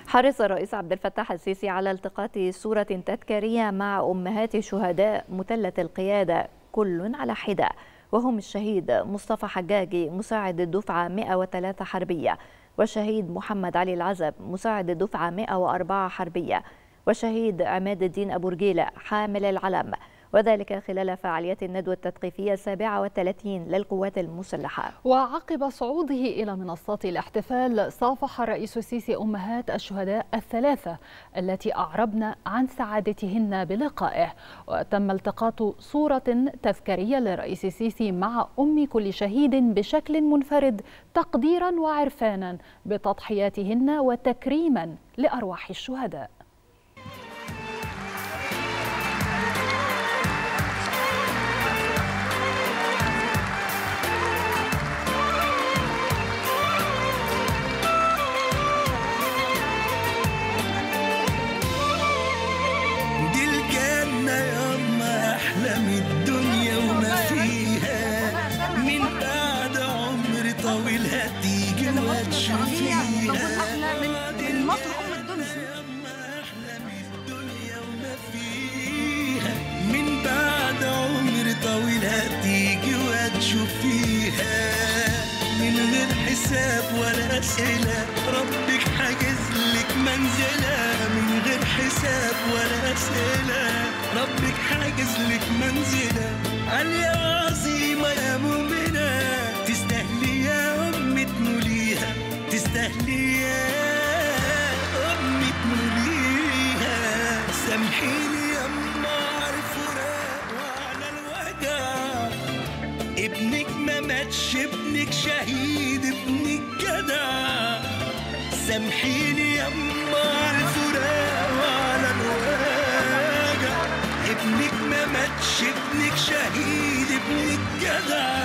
حرص الرئيس عبد الفتاح السيسي على التقاط صورة تذكارية مع أمهات شهداء مثلث القيادة كل على حدة، وهم الشهيد مصطفى حجاجي مساعد الدفعة 103 حربية، والشهيد محمد علي العزب مساعد الدفعة 104 حربية، والشهيد عماد الدين أبو رجيلة حامل العلم، وذلك خلال فعاليات الندوة التثقيفية 37 للقوات المسلحة. وعقب صعوده إلى منصات الاحتفال صافح الرئيس السيسي أمهات الشهداء الثلاثة التي أعربن عن سعادتهن بلقائه، وتم التقاط صورة تذكارية للرئيس السيسي مع أم كل شهيد بشكل منفرد تقديرا وعرفانا بتضحياتهن وتكريما لأرواح الشهداء. الدنيا وما فيها، من بعد عمر طويل هتيجي وهتشوفيها. مصر أم الدنيا. أحلى من الدنيا وما فيها، من بعد عمر طويل هتيجي وهتشوفيها. من غير حساب ولا أسئلة ربك حاجز لك منزلة، من غير حساب ولا أسئلة ربك حاجز لك منزلة. عالية عظيمة يا مؤمنة، تستاهلي يا أم تنوليها، تستاهلي يا أم تنوليها. سامحيني يا أم على الفراق وعلى الوجع، ابنك ما ماتش، ابنك شهيد، ابنك جدع. سامحيني يا أم على الفراق وعلى الوجع، ابنك ما ماتش، ابنك شهيد، ابنك جدع.